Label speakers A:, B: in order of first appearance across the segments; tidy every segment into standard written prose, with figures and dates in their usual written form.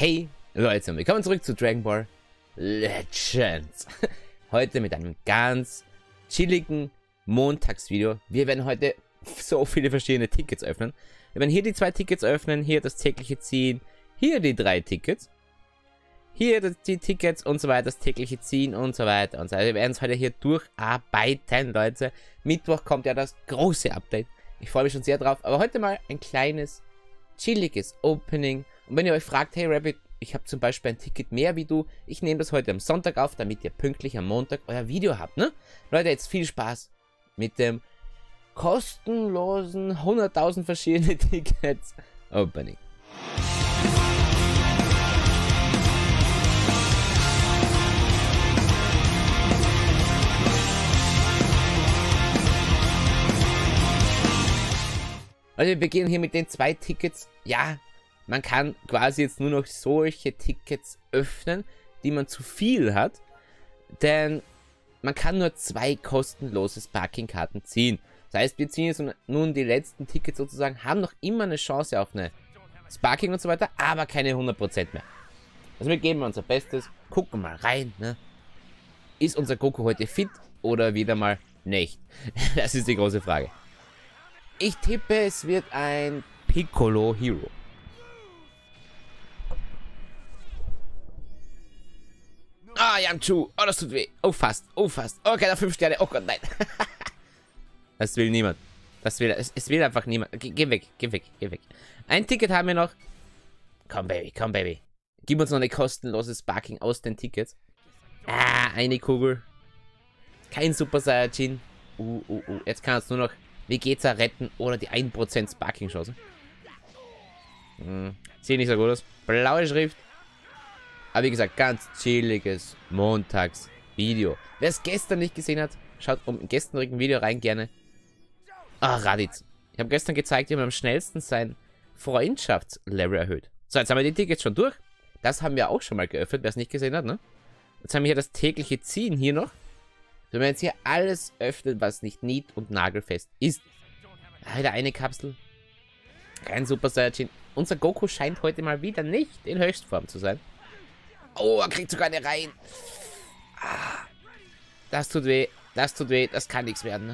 A: Hey Leute, und willkommen zurück zu Dragon Ball Legends. Heute mit einem ganz chilligen Montagsvideo. Wir werden heute so viele verschiedene Tickets öffnen. Wir werden hier die 2 Tickets öffnen, hier das tägliche Ziehen, hier die 3 Tickets, hier die Tickets und so weiter, das tägliche Ziehen und so weiter und so weiter. Wir werden es heute hier durcharbeiten, Leute. Mittwoch kommt ja das große Update. Ich freue mich schon sehr drauf, aber heute mal ein kleines, chilliges Opening. Und wenn ihr euch fragt, hey Rabbit, ich habe zum Beispiel ein Ticket mehr wie du, ich nehme das heute am Sonntag auf, damit ihr pünktlich am Montag euer Video habt, ne? Leute, jetzt viel Spaß mit dem kostenlosen 100.000 verschiedene Tickets Opening. Also wir beginnen hier mit den 2 Tickets. Ja, man kann quasi jetzt nur noch solche Tickets öffnen, die man zu viel hat. Denn man kann nur 2 kostenlose Sparking-Karten ziehen. Das heißt, wir ziehen jetzt nun die letzten Tickets sozusagen, haben noch immer eine Chance auf eine Sparking und so weiter, aber keine 100% mehr. Also wir geben unser Bestes, gucken mal rein, ne? Ist unser Goku heute fit oder wieder mal nicht? Das ist die große Frage. Ich tippe, es wird ein Piccolo Hero. Ah, Yamchu. Oh, das tut weh. Oh, fast. Oh, fast. Okay, da 5 Sterne. Oh Gott, nein. Das will niemand. Es will einfach niemand. Geh weg, geh weg, geh weg. Ein Ticket haben wir noch. Komm, Baby, komm, Baby. Gib uns noch eine kostenlose Sparking aus den Tickets. Ah, eine Kugel. Kein Super Saiyajin. Jetzt kann es nur noch Vegeta retten oder die 1% Sparking-Chance. Sieht nicht so gut aus. Blaue Schrift. Aber wie gesagt, ganz chilliges Montagsvideo. Wer es gestern nicht gesehen hat, schaut im gestrigen Video rein gerne. Ah, Raditz. Ich habe gestern gezeigt, wie man am schnellsten sein Freundschaftslevel erhöht. So, jetzt haben wir die Tickets schon durch. Das haben wir auch schon mal geöffnet, wer es nicht gesehen hat, ne? Jetzt haben wir hier das tägliche Ziehen hier noch. Wenn man jetzt hier alles öffnet, was nicht nied- und nagelfest ist. Wieder eine Kapsel. Kein Super Saiyajin. Unser Goku scheint heute mal wieder nicht in Höchstform zu sein. Oh, er kriegt sogar eine rein. Ah, das tut weh. Das tut weh. Das kann nichts werden.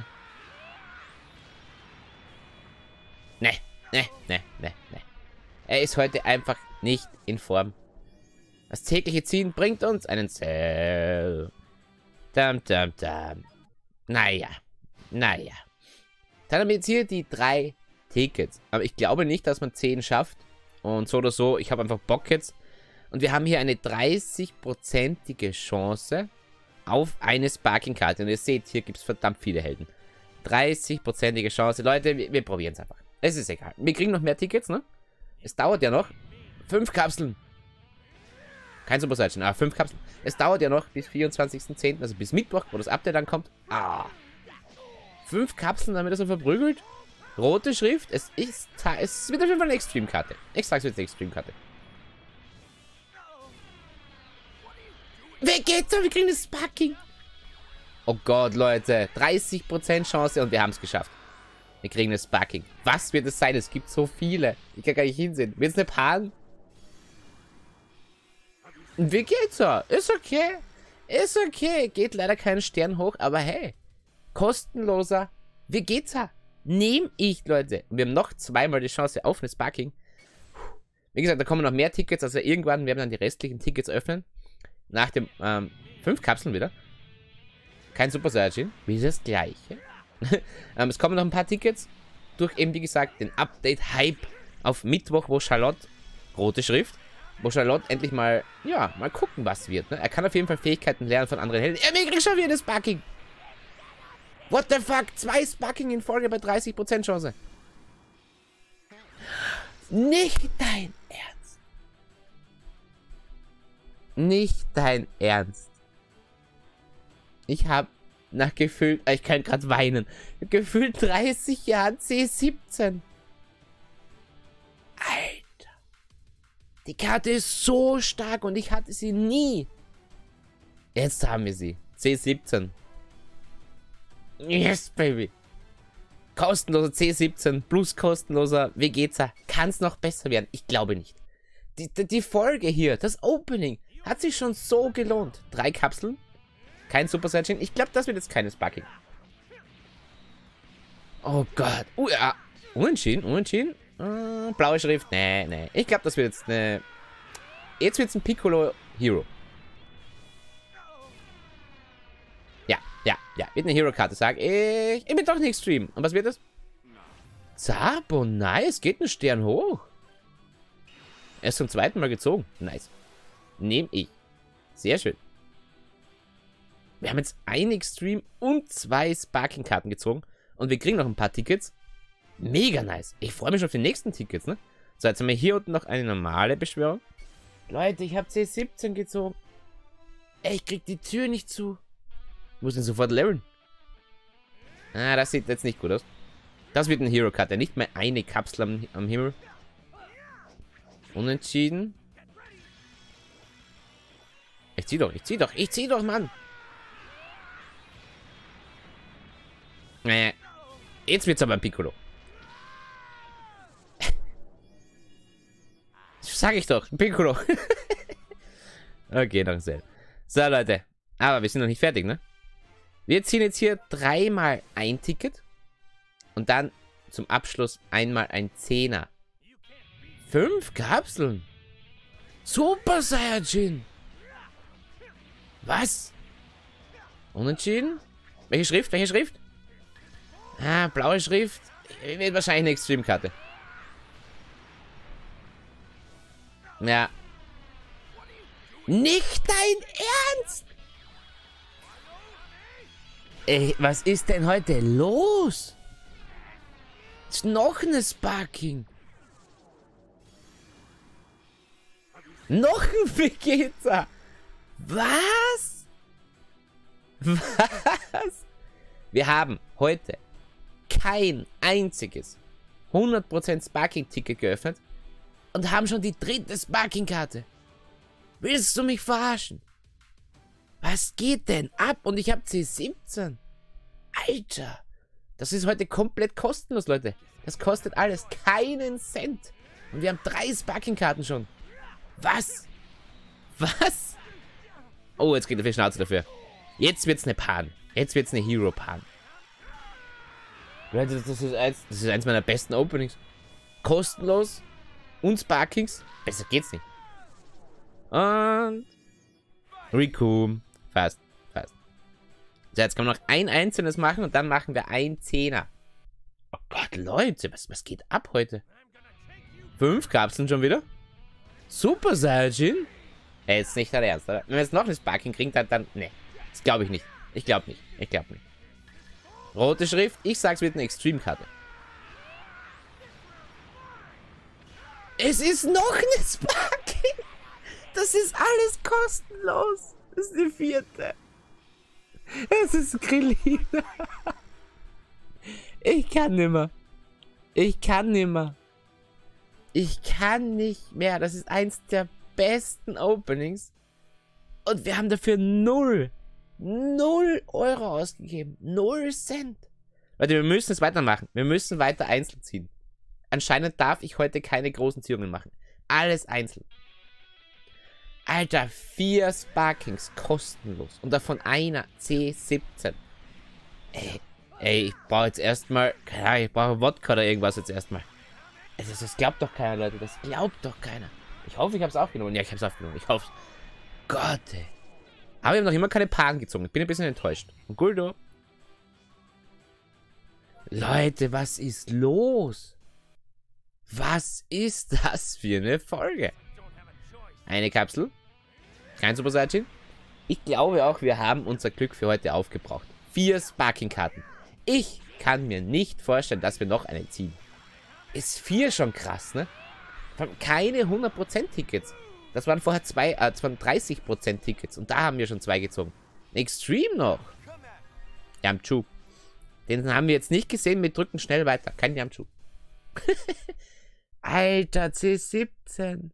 A: Ne. Er ist heute einfach nicht in Form. Das tägliche Ziehen bringt uns einen Cell. Naja. Dann haben wir jetzt hier die 3 Tickets. Aber ich glaube nicht, dass man 10 schafft. Und so oder so, ich habe einfach Bock jetzt. Und wir haben hier eine 30%ige Chance auf eine Sparking-Karte. Und ihr seht, hier gibt es verdammt viele Helden. 30%ige Chance. Leute, wir probieren es einfach. Es ist egal. Wir kriegen noch mehr Tickets, ne? Es dauert ja noch. 5 Kapseln. Kein Super Saiyajin, 5 Kapseln. Es dauert ja noch bis 24.10., also bis Mittwoch, wo das Update dann kommt. 5 Kapseln, damit er so verprügelt. Rote Schrift. Es wird auf jeden Fall eine Extreme-Karte. Ich sag's jetzt eine Extreme-Karte. Wer geht's da? Wir kriegen das Sparking. Oh Gott, Leute. 30% Chance und wir haben es geschafft. Wir kriegen das Sparking. Was wird es sein? Es gibt so viele. Ich kann gar nicht hinsehen. Wird es eine Pan? Wie geht's da? Ist okay. Ist okay. Geht leider keinen Stern hoch, aber hey. Kostenloser Vegeta. Nehme ich, Leute. Und wir haben noch 2-mal die Chance auf eine Sparking. Wie gesagt, da kommen noch mehr Tickets. Also irgendwann werden wir dann die restlichen Tickets öffnen. Nach dem 5 Kapseln wieder. Kein Super Saiyajin. Wie das gleiche. Es kommen noch ein paar Tickets. Durch eben, wie gesagt, den Update-Hype auf Mittwoch, wo Charlotte, rote Schrift, wo Charlotte endlich mal, ja, mal gucken, was wird. Ne? Er kann auf jeden Fall Fähigkeiten lernen von anderen Helden. Wir kriegen schon wieder eine Sparking. What the fuck? 2 Sparking in Folge bei 30% Chance. Nicht dein Ernst. Nicht dein Ernst. Ich habe nach gefühlt, ich kann gerade weinen, gefühlt 30 Jahren C17. Alter. Die Karte ist so stark und ich hatte sie nie. Jetzt haben wir sie. C17. Yes, baby. Kostenloser C17 plus kostenloser Vegeta. Kann es noch besser werden? Ich glaube nicht. Die Folge hier, das Opening, hat sich schon so gelohnt. 3 Kapseln, kein Super Saiyan. Ich glaube, das wird jetzt keines Sparking. Oh Gott. Ja. Unentschieden. Blaue Schrift. Nee. Ich glaube, das wird jetzt eine... Jetzt wird es ein Piccolo Hero. Ja. Wird eine Hero-Karte, sag ich. Ich bin doch nicht Extreme. Und was wird das? Zabo, nice. Geht ein Stern hoch. Er ist zum 2. Mal gezogen. Nice. Nehme ich. Sehr schön. Wir haben jetzt ein Extreme und 2 Sparking-Karten gezogen. Und wir kriegen noch ein paar Tickets. Mega nice. Ich freue mich schon auf die nächsten Tickets, ne? So, jetzt haben wir hier unten noch eine normale Beschwörung. Leute, ich habe C17 gezogen. Ey, ich krieg die Tür nicht zu. Ich muss ihn sofort leveln. Ah, das sieht jetzt nicht gut aus. Das wird ein Hero-Karte. Nicht mehr eine Kapsel am Himmel. Unentschieden. Ich zieh doch, Mann. Naja. Jetzt wird's aber ein Piccolo. Sag ich doch, ein Piccolo. Okay, noch sehr. So, Leute. Aber wir sind noch nicht fertig, ne? Wir ziehen jetzt hier 3-mal ein Ticket. Und dann zum Abschluss einmal ein 10er. 5 Kapseln. Super Saiyajin. Was? Unentschieden? Welche Schrift? Ah, blaue Schrift. Wird wahrscheinlich eine Extreme-Karte. Ja. Nicht dein Ernst? Ey, was ist denn heute los? Ist noch eine Sparking. Noch ein Vegeta. Was? Was? Wir haben heute kein einziges 100% Sparking-Ticket geöffnet und haben schon die 3. Sparking-Karte. Willst du mich verarschen? Was geht denn ab? Und ich habe C17. Alter. Das ist heute komplett kostenlos, Leute. Das kostet alles keinen Cent. Und wir haben 3 Sparking-Karten schon. Was? Was? Oh, jetzt geht er viel Schnauze dafür. Jetzt wird's eine Pan. Jetzt wird's eine Hero-Pan. Leute, das ist eins meiner besten Openings. Kostenlos. Und Sparkings. Besser geht's nicht. Und Riku. Fast. So, jetzt kann man noch ein einzelnes machen und dann machen wir ein 10er. Oh Gott, Leute, was geht ab heute? 5 Kapseln schon wieder? Super Saiyajin? Ey, ist nicht der Ernst, oder? Wenn wir jetzt noch eine Sparking kriegen, dann ne. Das glaube ich nicht. Ich glaube nicht. Rote Schrift. Ich sag's wird eine Extreme-Karte. Es ist noch eine Sparking. Das ist alles kostenlos. Das ist die 4. Es ist Krillin. Ich kann nimmer. Ich kann nicht mehr. Das ist eins der besten Openings. Und wir haben dafür 0 Euro ausgegeben. 0 Cent. Leute, wir müssen es weitermachen. Wir müssen weiter einzeln ziehen. Anscheinend darf ich heute keine großen Ziehungen machen. Alles einzeln. Alter, 4 Sparkings kostenlos. Und davon einer C17. Ey, ich brauche jetzt erstmal. Ich brauche Wodka oder irgendwas jetzt erstmal. Das glaubt doch keiner, Leute. Das glaubt doch keiner. Ich hoffe, ich habe es aufgenommen. Ja, ich habe es aufgenommen. Ich hoffe. Gott, ey. Aber wir haben noch immer keine Paaren gezogen. Ich bin ein bisschen enttäuscht. Und Guldo. Leute, was ist los? Was ist das für eine Folge? Eine Kapsel. Kein Super Saiyajin. Ich glaube auch, wir haben unser Glück für heute aufgebraucht. 4 Sparking-Karten. Ich kann mir nicht vorstellen, dass wir noch eine ziehen. Ist 4 schon krass, ne? Keine 100% Tickets. Das waren vorher 30% Tickets. Und da haben wir schon 2 gezogen. Extreme noch. Yamchu. Den haben wir jetzt nicht gesehen. Wir drücken schnell weiter. Kein Yamchu. Alter, C17.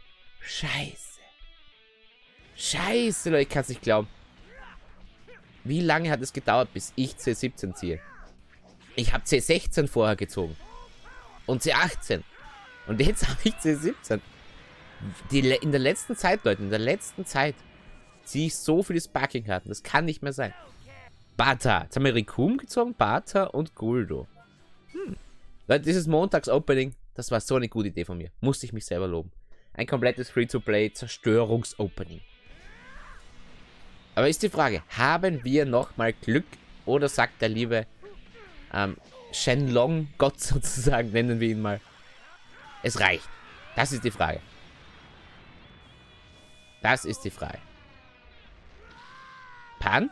A: Scheiße, Leute. Ich kann es nicht glauben. Wie lange hat es gedauert, bis ich C17 ziehe? Ich habe C16 vorher gezogen. Und C18. Und jetzt habe ich C17. In der letzten Zeit, Leute, in der letzten Zeit ziehe ich so viele Sparking-Karten. Das kann nicht mehr sein. Bata. Jetzt haben wir Rikum gezogen, Bata und Guldo. Leute, dieses Montags-Opening, das war so eine gute Idee von mir. Musste ich mich selber loben. Ein komplettes Free-to-Play-Zerstörungs-Opening. Aber ist die Frage, haben wir nochmal Glück? Oder sagt der liebe Shenlong, Gott sozusagen, nennen wir ihn mal, es reicht? Das ist die Frage. Das ist die Frage. Pan?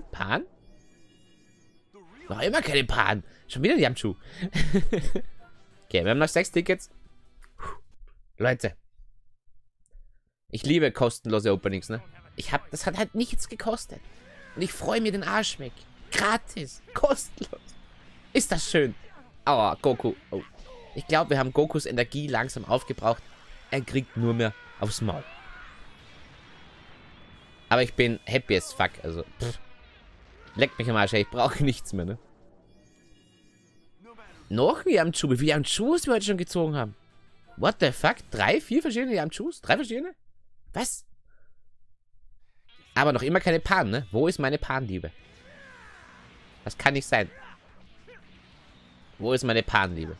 A: Noch immer keine Pan. Schon wieder die Yamchu. Okay, wir haben noch 6 Tickets. Leute. Ich liebe kostenlose Openings, ne? Das hat halt nichts gekostet. Und ich freue mir den Arsch weg. Gratis. Kostenlos. Ist das schön. Aua, Goku. Oh. Ich glaube, wir haben Gokus Energie langsam aufgebraucht. Er kriegt nur mehr aufs Maul. Aber ich bin happy as fuck. Also, leckt mich am Arsch. Ich brauche nichts mehr, ne? Noch ein Yamchu. Wie viele Yamchus wir heute schon gezogen haben? What the fuck? 3, 4 verschiedene Yamchus? 3 verschiedene? Was? Aber noch immer keine Pan, ne? Wo ist meine Pan-Liebe? Das kann nicht sein. Wo ist meine Pan-Liebe?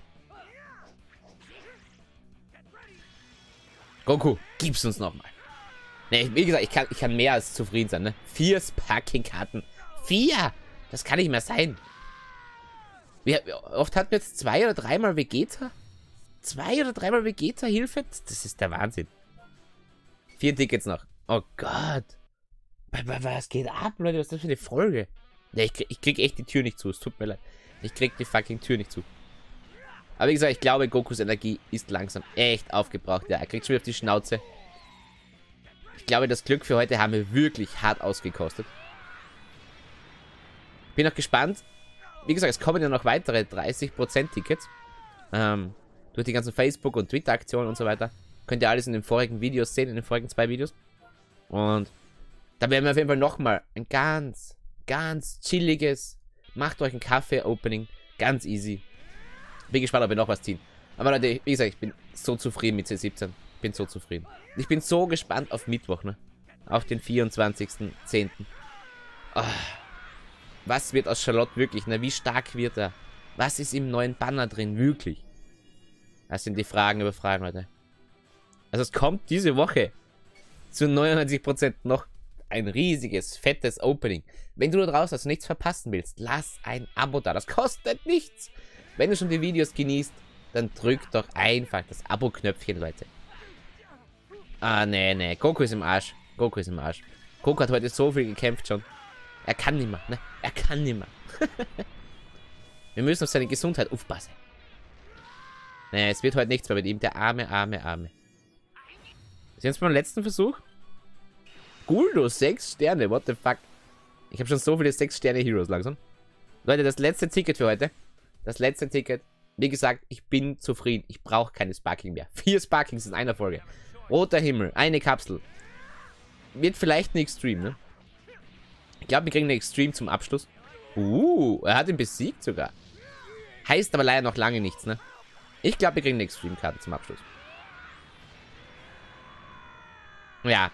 A: Goku, gib's uns nochmal. Ne, wie gesagt, ich kann mehr als zufrieden sein, ne? 4 Sparking-Karten. 4! Das kann nicht mehr sein. Wie oft hatten wir jetzt 2 oder 3 Mal Vegeta? 2 oder 3 Mal Vegeta Hilfe? Das ist der Wahnsinn. 4 Tickets noch. Oh Gott. Was geht ab, Leute? Was ist das für eine Folge? Ne, ich krieg echt die Tür nicht zu. Es tut mir leid. Ich krieg die fucking Tür nicht zu. Aber wie gesagt, ich glaube, Gokus Energie ist langsam echt aufgebraucht. Ja, er kriegt schon wieder auf die Schnauze. Ich glaube, das Glück für heute haben wir wirklich hart ausgekostet. Bin auch gespannt. Wie gesagt, es kommen ja noch weitere 30% Tickets. Durch die ganzen Facebook- und Twitter-Aktionen und so weiter. Könnt ihr alles in den vorigen Videos sehen, in den vorigen 2 Videos. Und da werden wir auf jeden Fall nochmal ein ganz chilliges, macht euch einen Kaffee-Opening. Ganz easy. Bin gespannt, ob wir noch was ziehen. Aber Leute, wie gesagt, ich bin so zufrieden mit C17. Bin so zufrieden. Ich bin so gespannt auf Mittwoch, ne? Auf den 24.10. Oh. Was wird aus Charlotte wirklich, ne? Wie stark wird er? Was ist im neuen Banner drin, wirklich? Das sind die Fragen über Fragen, Leute. Also es kommt diese Woche zu 99% noch ein riesiges, fettes Opening. Wenn du da draußen also nichts verpassen willst, lass ein Abo da. Das kostet nichts. Wenn du schon die Videos genießt, dann drück doch einfach das Abo-Knöpfchen, Leute. Ah, nee. Goku ist im Arsch. Goku ist im Arsch. Goku hat heute so viel gekämpft schon. Er kann nicht mehr, ne? Er kann nicht mehr. Wir müssen auf seine Gesundheit aufpassen. Nee, es wird heute nichts mehr mit ihm. Der arme. Ist jetzt beim letzten Versuch? Guldo, 6 Sterne. What the fuck? Ich habe schon so viele 6 Sterne Heroes langsam. Leute, das letzte Ticket für heute. Das letzte Ticket. Wie gesagt, ich bin zufrieden. Ich brauche keine Sparking mehr. 4 Sparkings in einer Folge. Roter Himmel. Eine Kapsel. Wird vielleicht eine Extreme, ne? Ich glaube, wir kriegen eine Extreme zum Abschluss. Er hat ihn besiegt sogar. Heißt aber leider noch lange nichts, ne? Ich glaube, wir kriegen eine Extreme-Karte zum Abschluss. Ja.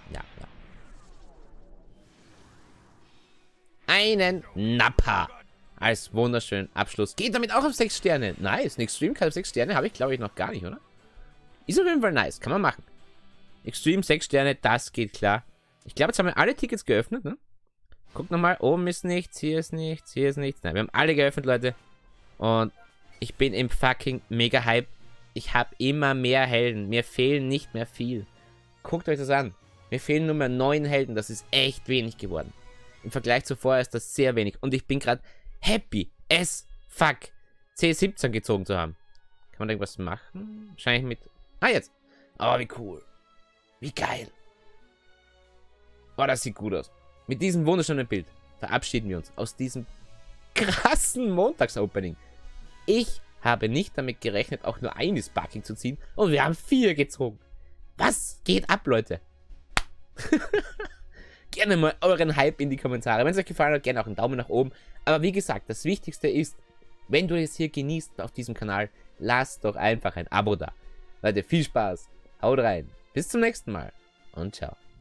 A: Einen Nappa als wunderschönen Abschluss. Geht damit auch auf 6 Sterne. Nice. Eine Extreme-Karte auf 6 Sterne habe ich, glaube ich, noch gar nicht, oder? Ist auf jeden Fall nice. Kann man machen. Extreme 6 Sterne, das geht klar. Ich glaube, jetzt haben wir alle Tickets geöffnet, ne? Guckt nochmal. Oben ist nichts, hier ist nichts, hier ist nichts. Nein, wir haben alle geöffnet, Leute. Und ich bin im fucking mega Hype. Ich habe immer mehr Helden. Mir fehlen nicht mehr viel. Guckt euch das an. Mir fehlen nur mehr 9 Helden. Das ist echt wenig geworden. Im Vergleich zu vorher ist das sehr wenig. Und ich bin gerade happy as fuck, C17 gezogen zu haben. Kann man da irgendwas machen? Wahrscheinlich mit... Ah, jetzt. Oh, wie cool. Wie geil. Oh, das sieht gut aus. Mit diesem wunderschönen Bild verabschieden wir uns aus diesem krassen Montags-Opening. Ich habe nicht damit gerechnet, auch nur eine Sparking zu ziehen. Und wir haben 4 gezogen. Was geht ab, Leute? Gerne mal euren Hype in die Kommentare. Wenn es euch gefallen hat, gerne auch einen Daumen nach oben. Aber wie gesagt, das Wichtigste ist, wenn du es hier genießt auf diesem Kanal, lass doch einfach ein Abo da. Leute, viel Spaß. Haut rein. Bis zum nächsten Mal und ciao.